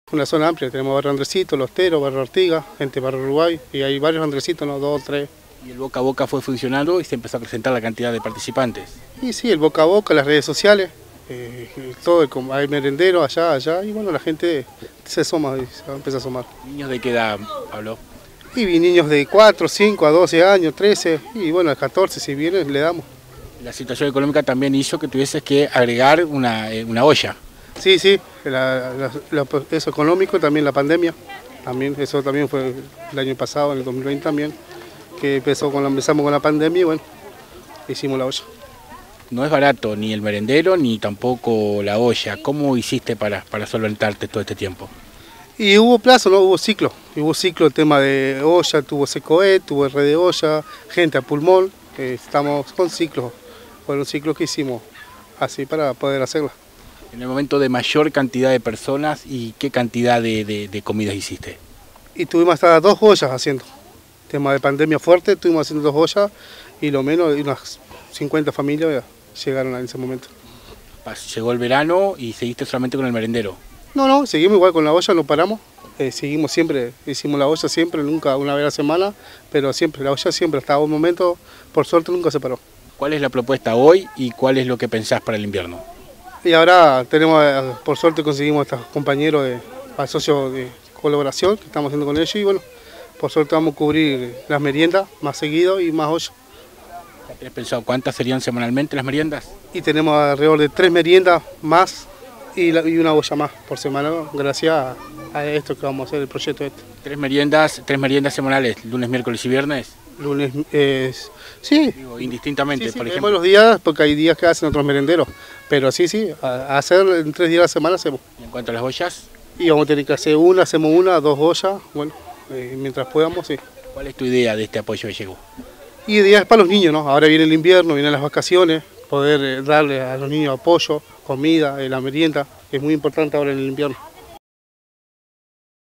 Una zona amplia, tenemos Barrio Andresito, Los Teros, Barrio Artigas, gente de Barrio Uruguay, y hay varios Andresitos, ¿no? 2, 3. Y el boca a boca fue funcionando y se empezó a presentar la cantidad de participantes. Y sí, el boca a boca, las redes sociales, todo, hay merenderos allá, y bueno, la gente se asoma, se empieza a asomar. ¿Niños de qué edad, Pablo? Y vi niños de 4, 5 a 12 años, 13, y bueno, a 14 si vienen le damos. La situación económica también hizo que tuvieses que agregar una olla. Sí, eso económico, también la pandemia, también eso también fue el año pasado, en el 2020 también, que empezamos con la pandemia y bueno, hicimos la olla. No es barato ni el merendero ni tampoco la olla. ¿Cómo hiciste para solventarte todo este tiempo? Y hubo plazo, ¿no? Hubo ciclo el tema de olla, tuvo Secoe, tuvo red de olla, gente a pulmón, estamos con ciclos, fueron ciclos que hicimos así para poder hacerla. En el momento de mayor cantidad de personas, ¿y qué cantidad de comidas hiciste? Y tuvimos hasta 2 ollas haciendo. Tema de pandemia fuerte, estuvimos haciendo 2 ollas y lo menos unas 50 familias llegaron en ese momento. Llegó el verano y seguiste solamente con el merendero. No, seguimos igual con la olla, no paramos. Seguimos siempre, hicimos la olla siempre, nunca una vez a la semana, pero siempre, la olla siempre, hasta un momento, por suerte nunca se paró. ¿Cuál es la propuesta hoy y cuál es lo que pensás para el invierno? Y ahora tenemos, por suerte conseguimos a estos compañeros, a socios de colaboración que estamos haciendo con ellos y bueno, por suerte vamos a cubrir las meriendas más seguido y más olla. ¿Ya tenés pensado cuántas serían semanalmente las meriendas? Y tenemos alrededor de 3 meriendas más y una olla más por semana, gracias a esto que vamos a hacer, el proyecto este. ¿Tres meriendas semanales, lunes, miércoles y viernes? Lunes, sí. Digo, indistintamente, Sí, por tenemos ejemplo. los días, porque hay días que hacen otros merenderos, pero sí, a hacer en 3 días a la semana hacemos. ¿Y en cuanto a las ollas? Y vamos a tener que hacer hacemos 2 ollas, bueno, mientras podamos, sí. ¿Cuál es tu idea de este apoyo que llegó? Y idea es para los niños, ¿no? Ahora viene el invierno, vienen las vacaciones, poder darle a los niños apoyo, comida, la merienda, que es muy importante ahora en el invierno.